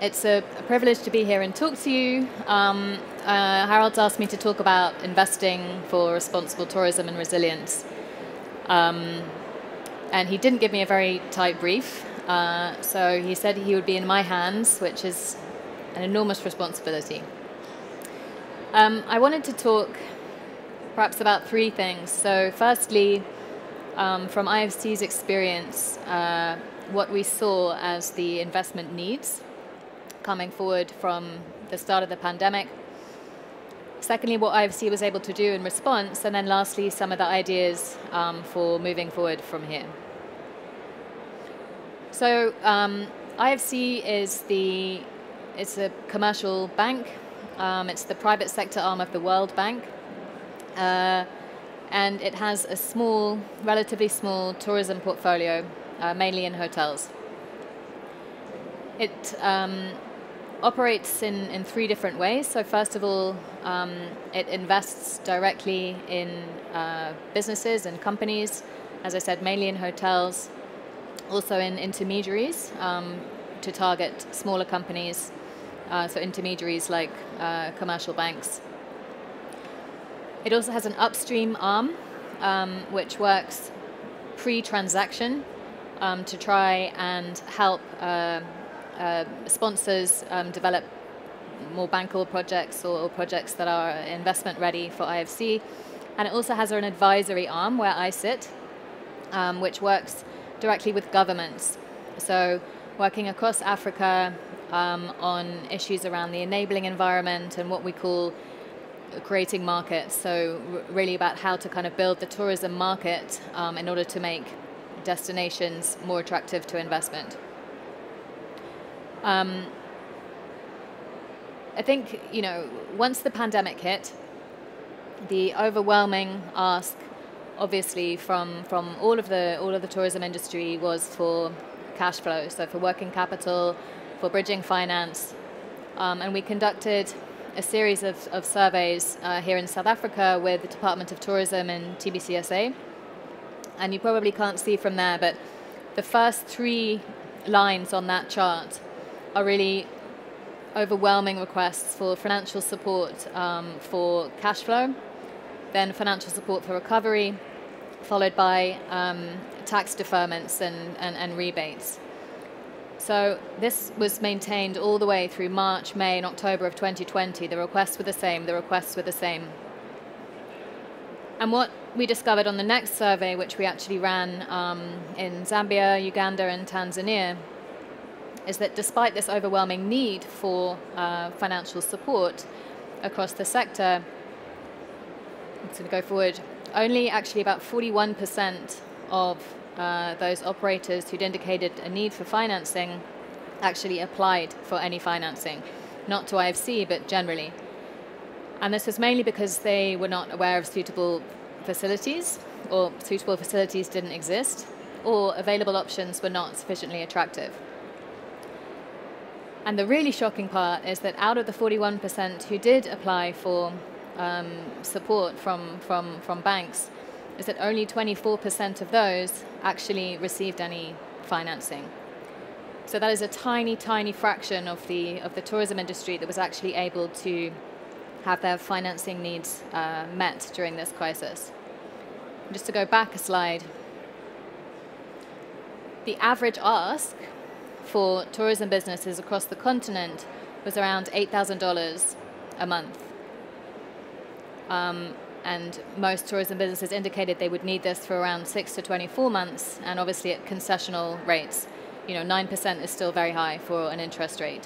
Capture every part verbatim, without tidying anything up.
It's a, a privilege to be here and talk to you. Um, uh, Harold's asked me to talk about investing for responsible tourism and resilience. Um, and he didn't give me a very tight brief. Uh, so he said he would be in my hands, which is an enormous responsibility. Um, I wanted to talk perhaps about three things. So firstly, um, from I F C's experience, uh, what we saw as the investment needs coming forward from the start of the pandemic. Secondly, what I F C was able to do in response. And then lastly, some of the ideas um, for moving forward from here. So um, I F C is the, it's a commercial bank. Um, it's the private sector arm of the World Bank. Uh, and it has a small, relatively small tourism portfolio, uh, mainly in hotels. It um, operates in, in three different ways. So first of all, um, it invests directly in uh, businesses and companies, as I said, mainly in hotels, also in intermediaries um, to target smaller companies, uh, so intermediaries like uh, commercial banks. It also has an upstream arm, um, which works pre-transaction um, to try and help uh, uh, sponsors um, develop more bankable projects or, or projects that are investment ready for I F C. And it also has an advisory arm where I sit, um, which works directly with governments. So working across Africa um, on issues around the enabling environment and what we call creating markets, so really about how to kind of build the tourism market um, in order to make destinations more attractive to investment. Um, I think, you know, once the pandemic hit, the overwhelming ask, obviously, from from all of the all of the tourism industry was for cash flow, so for working capital, for bridging finance, um, and we conducted a series of, of surveys uh, here in South Africa with the Department of Tourism and T B C S A. And you probably can't see from there, but the first three lines on that chart are really overwhelming requests for financial support um, for cash flow, then financial support for recovery, followed by um, tax deferments and, and, and rebates. So this was maintained all the way through March, May, and October of twenty twenty. The requests were the same, the requests were the same. And what we discovered on the next survey, which we actually ran um, in Zambia, Uganda, and Tanzania, is that despite this overwhelming need for uh, financial support across the sector, I'm just going to go forward, only actually about forty-one percent of Uh, those operators who'd indicated a need for financing actually applied for any financing, not to I F C, but generally. And this was mainly because they were not aware of suitable facilities, or suitable facilities didn't exist, or available options were not sufficiently attractive. And the really shocking part is that out of the forty-one percent who did apply for um, support from, from, from banks, is that only twenty-four percent of those actually received any financing. So that is a tiny, tiny fraction of the, of the tourism industry that was actually able to have their financing needs uh, met during this crisis. Just to go back a slide, the average ask for tourism businesses across the continent was around eight thousand dollars a month. Um, And most tourism businesses indicated they would need this for around six to twenty-four months, and obviously at concessional rates. You know, nine percent is still very high for an interest rate.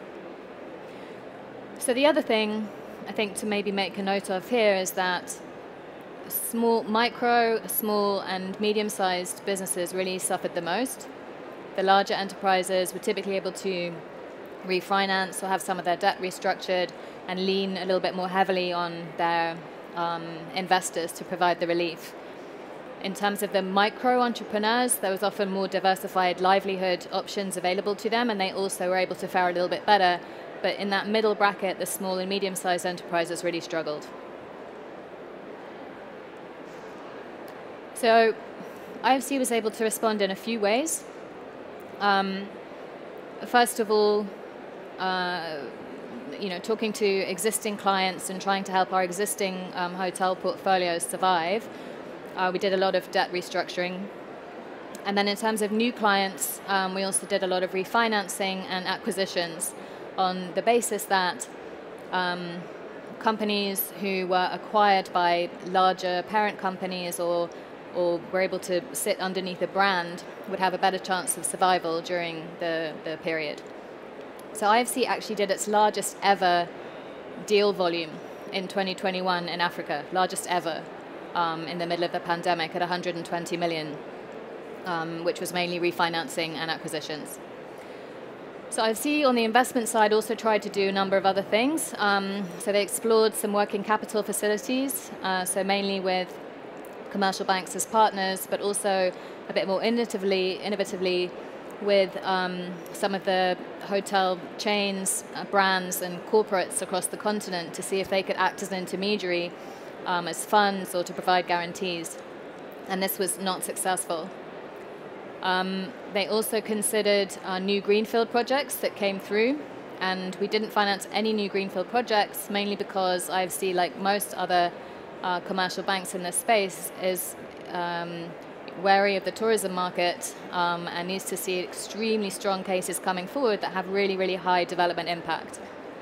So the other thing I think to maybe make a note of here is that small, micro, small, and medium-sized businesses really suffered the most. The larger enterprises were typically able to refinance or have some of their debt restructured and lean a little bit more heavily on their Um, investors to provide the relief. In terms of the micro entrepreneurs, there was often more diversified livelihood options available to them, and they also were able to fare a little bit better. But in that middle bracket, the small and medium-sized enterprises really struggled. So I F C was able to respond in a few ways. Um, first of all, uh, you know, talking to existing clients and trying to help our existing um, hotel portfolios survive. Uh, we did a lot of debt restructuring. And then in terms of new clients, um, we also did a lot of refinancing and acquisitions on the basis that um, companies who were acquired by larger parent companies or, or were able to sit underneath a brand would have a better chance of survival during the, the period. So I F C actually did its largest ever deal volume in twenty twenty-one in Africa, largest ever um, in the middle of the pandemic at one hundred twenty million, um, which was mainly refinancing and acquisitions. So I F C on the investment side also tried to do a number of other things. Um, so they explored some working capital facilities, uh, so mainly with commercial banks as partners, but also a bit more innovatively, innovatively with um, some of the hotel chains, uh, brands and corporates across the continent to see if they could act as an intermediary um, as funds or to provide guarantees. And this was not successful. Um, they also considered uh, new greenfield projects that came through, and we didn't finance any new greenfield projects, mainly because I F C, like most other uh, commercial banks in this space, is um, wary of the tourism market um, and needs to see extremely strong cases coming forward that have really, really high development impact.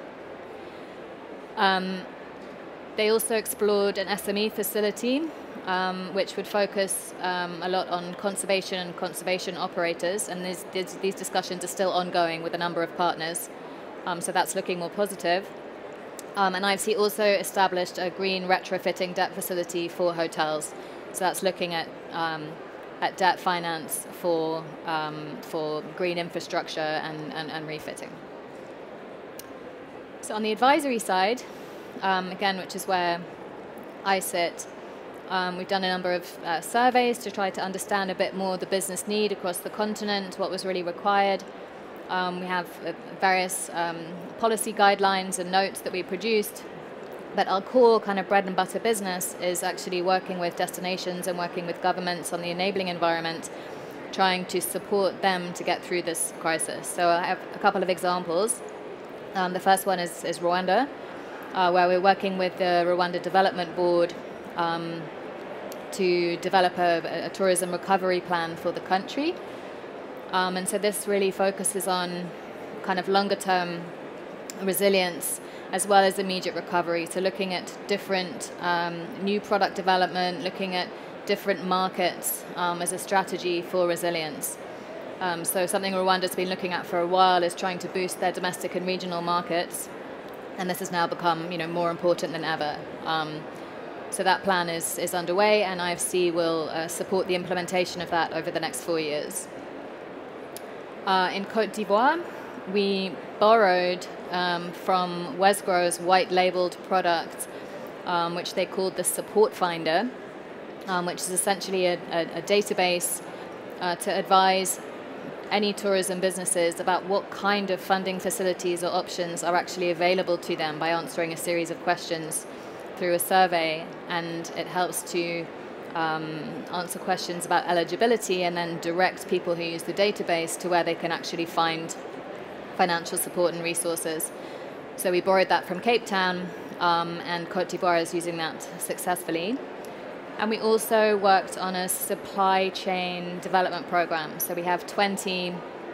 Um, they also explored an S M E facility, um, which would focus um, a lot on conservation and conservation operators, and these, these, these discussions are still ongoing with a number of partners, um, so that's looking more positive. Um, and I F C also established a green retrofitting debt facility for hotels. So that's looking at um, at debt finance for um, for green infrastructure and, and, and refitting. So on the advisory side, um, again, which is where I sit, um, we've done a number of uh, surveys to try to understand a bit more the business need across the continent, what was really required. Um, we have uh, various um, policy guidelines and notes that we produced. But our core kind of bread and butter business is actually working with destinations and working with governments on the enabling environment, trying to support them to get through this crisis. So I have a couple of examples. Um, the first one is, is Rwanda, uh, where we're working with the Rwanda Development Board um, to develop a, a tourism recovery plan for the country. Um, and so this really focuses on kind of longer term resilience as well as immediate recovery. So looking at different um, new product development, looking at different markets um, as a strategy for resilience. Um, so something Rwanda's been looking at for a while is trying to boost their domestic and regional markets, and this has now become, you know, more important than ever. Um, so that plan is, is underway, and I F C will uh, support the implementation of that over the next four years. Uh, in Côte d'Ivoire, we borrowed um, from Wesgro's white-labeled product, um, which they called the Support Finder, um, which is essentially a, a, a database uh, to advise any tourism businesses about what kind of funding facilities or options are actually available to them by answering a series of questions through a survey. And it helps to um, answer questions about eligibility and then direct people who use the database to where they can actually find financial support and resources. So we borrowed that from Cape Town, um, and Côte d'Ivoire is using that successfully. And we also worked on a supply chain development program. So we have twenty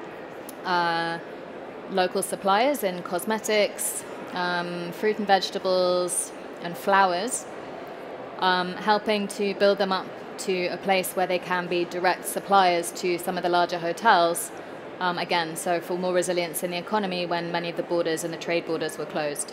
uh, local suppliers in cosmetics, um, fruit and vegetables, and flowers, um, helping to build them up to a place where they can be direct suppliers to some of the larger hotels. Um, again, so for more resilience in the economy when many of the borders and the trade borders were closed.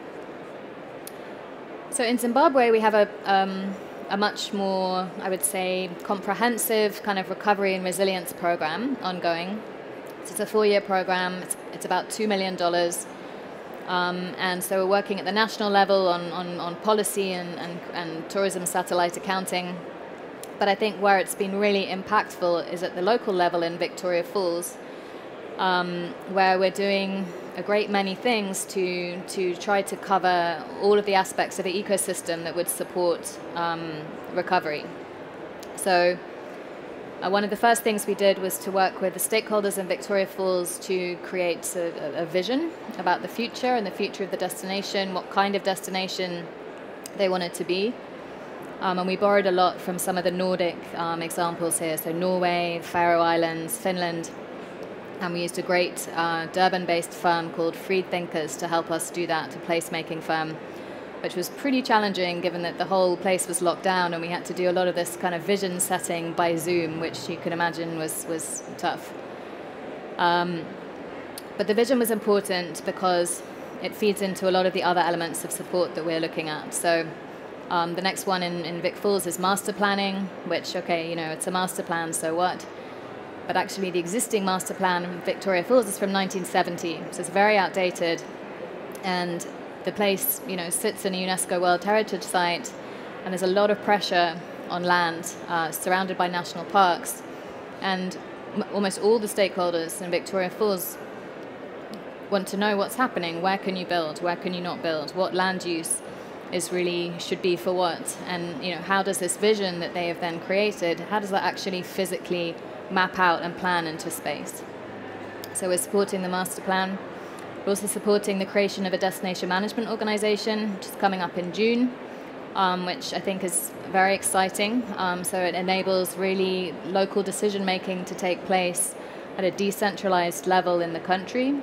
So in Zimbabwe, we have a, um, a much more, I would say, comprehensive kind of recovery and resilience program ongoing. So it's a four-year program. It's, it's about two million dollars. Um, and so we're working at the national level on, on, on policy and, and, and tourism satellite accounting. But I think where it's been really impactful is at the local level in Victoria Falls, Um, where we're doing a great many things to to try to cover all of the aspects of the ecosystem that would support um, recovery. So Uh, one of the first things we did was to work with the stakeholders in Victoria Falls to create a, a vision about the future and the future of the destination, what kind of destination they wanted to be. Um, and we borrowed a lot from some of the Nordic um, examples here, so Norway, Faroe Islands, Finland. And we used a great uh, Durban-based firm called Freed Thinkers to help us do that, a placemaking firm, which was pretty challenging given that the whole place was locked down and we had to do a lot of this kind of vision setting by Zoom, which you can imagine was, was tough. Um, but the vision was important because it feeds into a lot of the other elements of support that we're looking at. So um, the next one in, in Vic Falls is master planning, which, okay, you know, it's a master plan, so what? But actually the existing master plan in Victoria Falls is from nineteen seventy, so it's very outdated. And the place, you know, sits in a UNESCO World Heritage Site, and there's a lot of pressure on land uh, surrounded by national parks. And m almost all the stakeholders in Victoria Falls want to know what's happening. Where can you build? Where can you not build? What land use is really should be for what? And, you know, how does this vision that they have then created, how does that actually physically map out and plan into space? So we're supporting the master plan. We're also supporting the creation of a destination management organization, which is coming up in June, um, which I think is very exciting. Um, so it enables really local decision making to take place at a decentralized level in the country.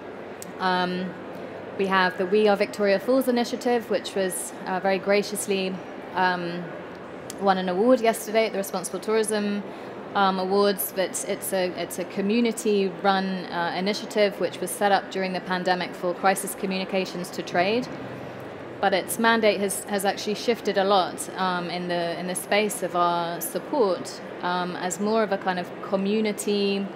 Um, we have the We Are Victoria Falls initiative, which was uh, very graciously um, won an award yesterday at the Responsible Tourism Um, awards, but it's a it's a community-run uh, initiative which was set up during the pandemic for crisis communications to trade. But its mandate has, has actually shifted a lot um, in the in the space of our support um, as more of a kind of community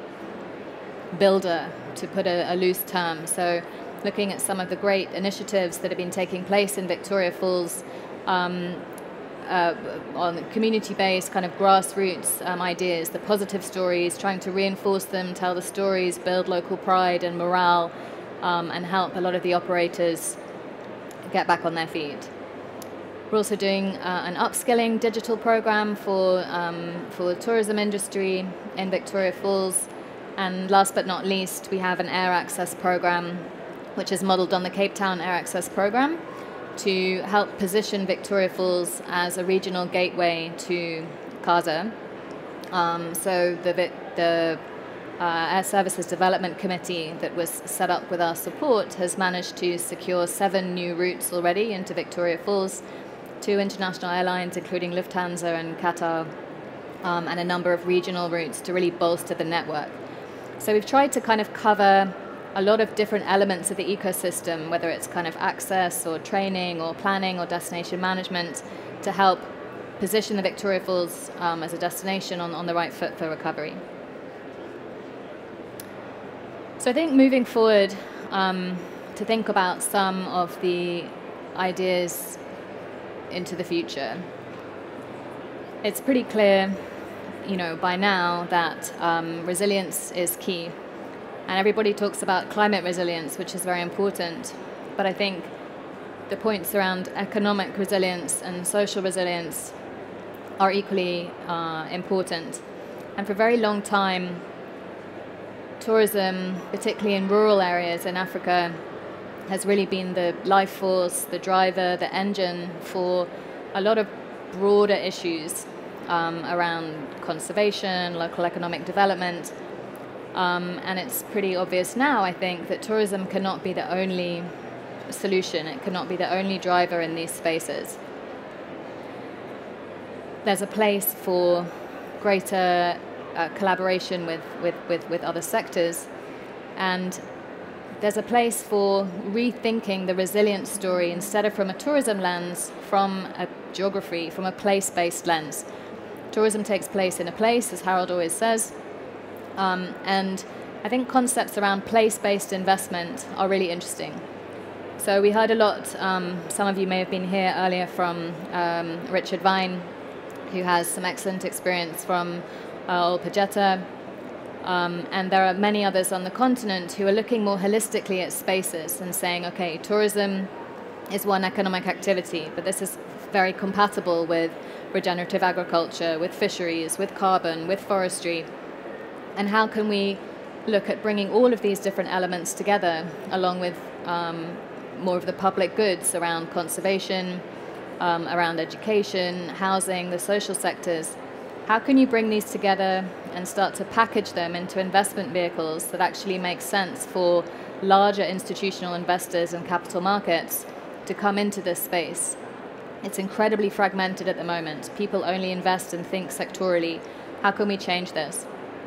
builder, to put a, a loose term. So looking at some of the great initiatives that have been taking place in Victoria Falls, um, Uh, on community-based kind of grassroots um, ideas, the positive stories, trying to reinforce them, tell the stories, build local pride and morale, um, and help a lot of the operators get back on their feet. We're also doing uh, an upskilling digital program for, um, for the tourism industry in Victoria Falls. And last but not least, we have an air access program, which is modeled on the Cape Town Air Access program, to help position Victoria Falls as a regional gateway to CASA. Um, so the, the uh, Air Services Development Committee that was set up with our support has managed to secure seven new routes already into Victoria Falls, two international airlines, including Lufthansa and Qatar, um, and a number of regional routes to really bolster the network. So we've tried to kind of cover a lot of different elements of the ecosystem, whether it's kind of access or training or planning or destination management, to help position the Victoria Falls um, as a destination on, on the right foot for recovery. So I think moving forward, um, to think about some of the ideas into the future, it's pretty clear, you know, by now that um, resilience is key. And everybody talks about climate resilience, which is very important. But I think the points around economic resilience and social resilience are equally uh, important. And for a very long time, tourism, particularly in rural areas in Africa, has really been the life force, the driver, the engine for a lot of broader issues um, around conservation, local economic development. Um, and it's pretty obvious now, I think, that tourism cannot be the only solution. It cannot be the only driver in these spaces. There's a place for greater uh, collaboration with, with, with, with other sectors. And there's a place for rethinking the resilience story instead of from a tourism lens, from a geography, from a place-based lens. Tourism takes place in a place, as Harold always says. Um, and I think concepts around place-based investment are really interesting. So we heard a lot, um, some of you may have been here earlier, from um, Richard Vine, who has some excellent experience from uh, Olpejeta. Um, and there are many others on the continent who are looking more holistically at spaces and saying, okay, tourism is one economic activity, but this is very compatible with regenerative agriculture, with fisheries, with carbon, with forestry? And how can we look at bringing all of these different elements together, along with um, more of the public goods around conservation, um, around education, housing, the social sectors? How can you bring these together and start to package them into investment vehicles that actually make sense for larger institutional investors and capital markets to come into this space? It's incredibly fragmented at the moment. People only invest and think sectorally. How can we change this?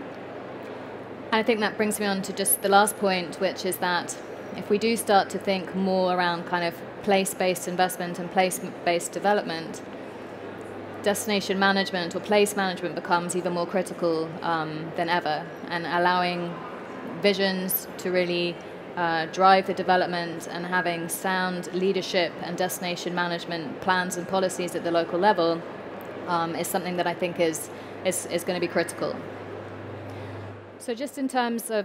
And I think that brings me on to just the last point, which is that if we do start to think more around kind of place-based investment and place-based development, destination management or place management becomes even more critical um, than ever, and allowing visions to really uh, drive the development and having sound leadership and destination management plans and policies at the local level um, is something that I think is, is, is going to be critical. So just in terms of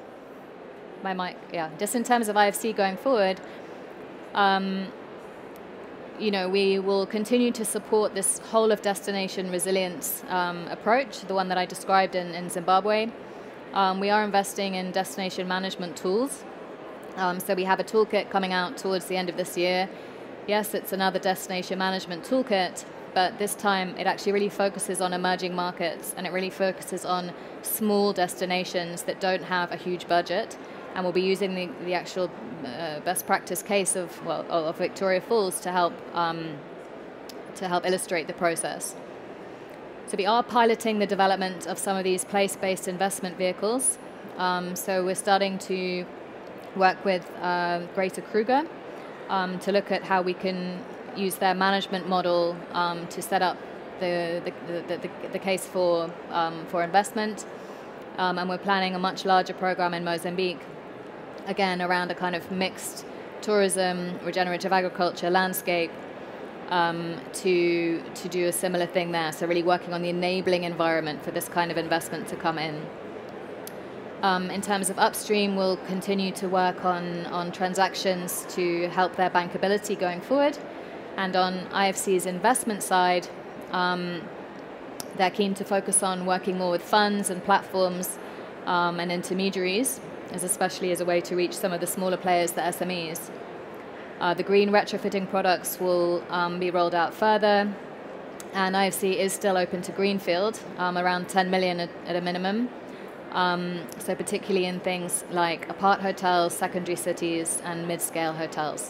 my mic, yeah, just in terms of I F C going forward, um, you know, we will continue to support this whole of destination resilience um, approach, the one that I described in, in Zimbabwe. Um, we are investing in destination management tools. Um, so we have a toolkit coming out towards the end of this year. Yes, it's another destination management toolkit, but this time it actually really focuses on emerging markets, and it really focuses on small destinations that don't have a huge budget. And we'll be using the, the actual uh, best practice case of, well, of Victoria Falls to help, um, to help illustrate the process. So we are piloting the development of some of these place-based investment vehicles. Um, so we're starting to work with uh, Greater Kruger um, to look at how we can use their management model um, to set up the, the, the, the, the case for, um, for investment. Um, and we're planning a much larger program in Mozambique, again, around a kind of mixed tourism, regenerative agriculture landscape, um, to, to do a similar thing there. So really working on the enabling environment for this kind of investment to come in. Um, in terms of upstream, we'll continue to work on, on transactions to help their bankability going forward. And on I F C's investment side, um, they're keen to focus on working more with funds and platforms um, and intermediaries, as especially as a way to reach some of the smaller players, the S M Es. Uh, the green retrofitting products will um, be rolled out further, and I F C is still open to greenfield, um, around ten million at, at a minimum. Um, so particularly in things like apart hotels, secondary cities, and mid-scale hotels.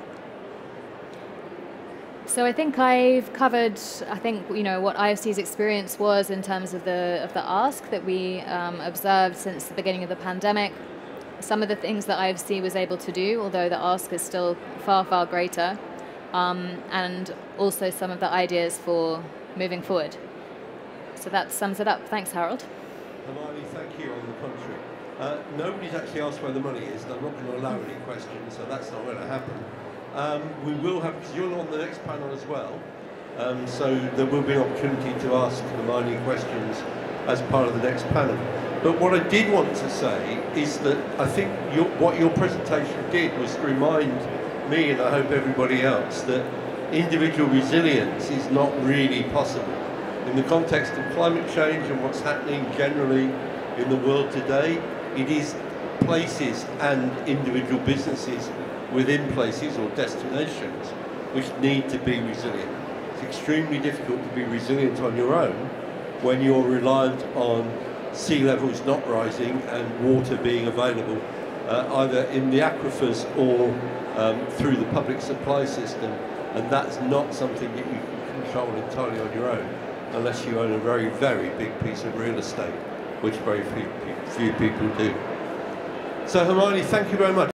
So I think I've covered, I think, you know, what I F C's experience was in terms of the, of the ask that we um, observed since the beginning of the pandemic. Some of the things that I F C was able to do, although the ask is still far, far greater, um, and also some of the ideas for moving forward. So that sums it up. Thanks, Harold. Hermione, thank you. On the contrary, uh, nobody's actually asked where the money is, and I'm not going to allow any questions, so that's not going to happen. Um, we will have, because you're on the next panel as well, um, so there will be an opportunity to ask Hermione questions as part of the next panel. But what I did want to say is that I think your, what your presentation did was to remind me, and I hope everybody else, that individual resilience is not really possible. In the context of climate change and what's happening generally in the world today, it is places and individual businesses within places or destinations which need to be resilient. It's extremely difficult to be resilient on your own when you're reliant on sea levels not rising and water being available uh, either in the aquifers or um, through the public supply system, and that's not something that you can control entirely on your own unless you own a very, very big piece of real estate, which very few, few people do. So Hermione, thank you very much.